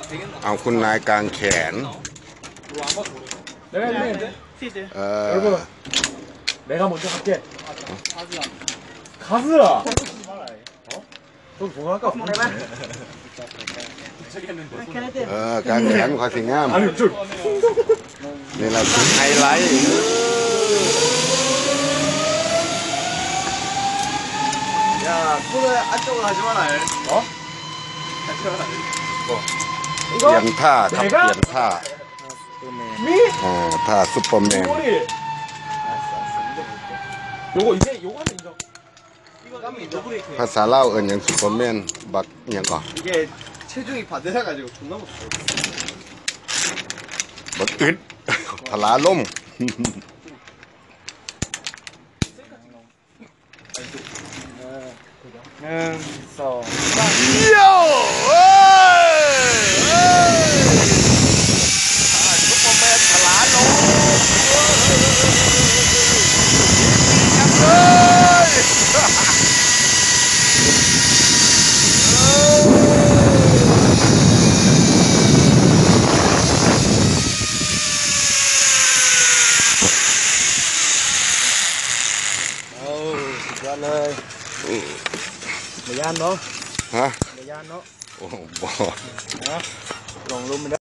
เอาคุณนายกลางแขนกลางแขนขอสิงามนี่แหละคือไฮไลท์เปลี่ยนท่าครับเปลี่ยนท่าท่าซุปเปอร์แมนภาษาเล่าเอิญอย่างซุปเปอร์แมนบักอย่างก่อนบักอึดทลาล่มโย่ซุปเปอร์แมนทลาล่มเลยไม่ยานเนาะฮะไม่ยานเนาะโอ้โหลงลุม